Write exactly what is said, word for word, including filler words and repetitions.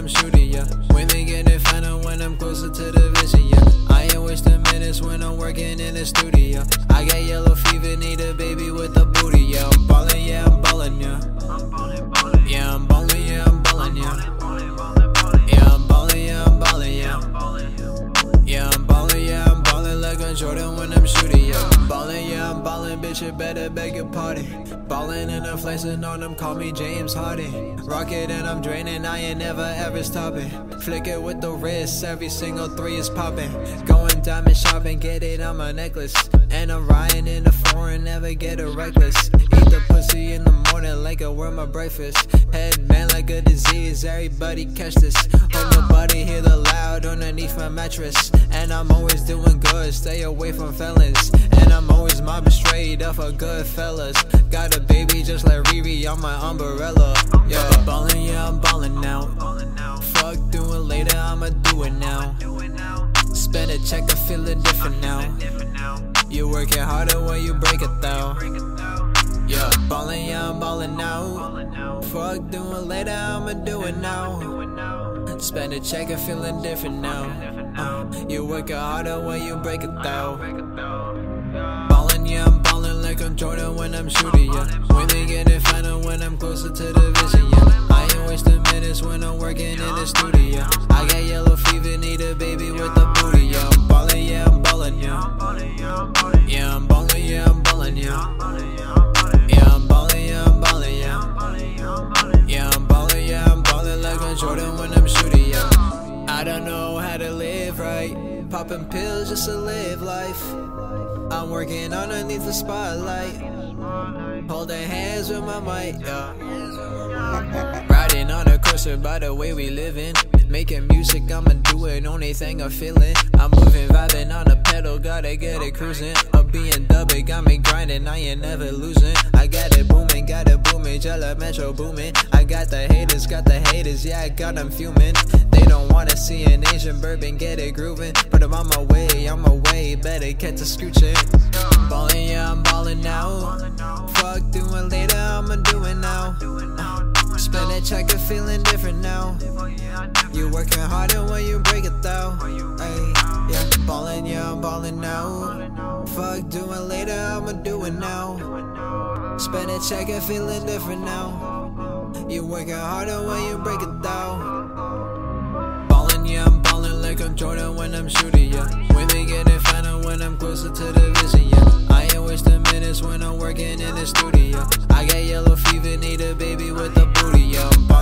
I'm shooting, yeah. Women getting finer when I'm closer to the vision, yeah. I ain't wasting minutes when I'm working in the studio. I got yellow fever, need a baby with a booty, yeah. I'm ballin', yeah, I'm ballin', yeah. Yeah, I'm ballin', yeah, I'm ballin', yeah. Yeah, I'm ballin', yeah, I'm ballin', yeah. Yeah, I'm ballin', yeah, I'm ballin' like a Jordan when I'm shooting, yeah. Ballin', yeah, I'm ballin', bitch, you better beg your pardon. Ballin' and I'm flexin' on them, call me James Harden. Rocket and I'm draining, I ain't never ever stopping. Flick it with the wrist, every single three is popping. Going diamond shopping, get it on my necklace. And I'm riding in the foreign, never get it reckless. Eat the pussy in the morning like I wear my breakfast. Headband like a disease, everybody catch this. Hope nobody hear the loud underneath my mattress. And I'm always doing good, stay away from felons. And I'm always mobbing straight up for good fellas. Got a baby just like Riri on my umbrella. Yeah, ballin', yeah, I'm ballin' now. Fuck doing later, I'ma do it now. Spend a check, I'm feeling different now. You working harder when you break it down. Yeah, ballin', yeah, I'm ballin' now. Fuck doing later, I'ma do it now. Spend a check, I'm feeling different now. Uh, you working harder when you break it down. Ballin', yeah, I'm ballin' like I'm Jordan when I'm shooting, yeah. Women getting finer when I'm closer to the vision, yeah. I ain't wasting minutes when I'm working in the studio. I got yellow fever, need a baby with a booty, yeah. I'm ballin', yeah, I'm ballin', yeah. Yeah, I'm ballin', yeah, I'm ballin', yeah. Yeah, I'm ballin', yeah, I'm ballin', yeah. Yeah, I'm ballin', yeah, I'm ballin' like I'm Jordan when I'm shooting, yeah. I don't know how to live right, popping pills just to live life. I'm working underneath the spotlight, holding hands with my mic, yeah. Riding on a coaster by the way we living. Making music, I'ma do it, only thing I'm feeling. I'm moving, vibing on the pedal, gotta get it cruising. A B M W got me grinding, I ain't never losing. I got it booming, got it booming, Jella Metro booming. I got the haters, got the haters, yeah, I got them fuming. They don't wanna see an Asian bourbon, get it grooving. But I'm on my way, I'm my way, better get to scooching. Ballin', yeah, I'm ballin' now. Fuck doing later, I'ma do it now. Spend a check, I'm feeling different now. You working harder when you break it down. Ay, yeah, ballin', yeah, I'm ballin' now. Fuck doing later, I'ma do it now. Spend a check, I'm feeling different now. You working harder when you break it down. Ballin', yeah, I'm ballin' like I'm Jordan when I'm shooting, yeah. Women getting finer when I'm closer to the vision, yeah. I ain't wasting minutes when I'm working in the studio. I got yellow fever, need a baby with a booty, yeah.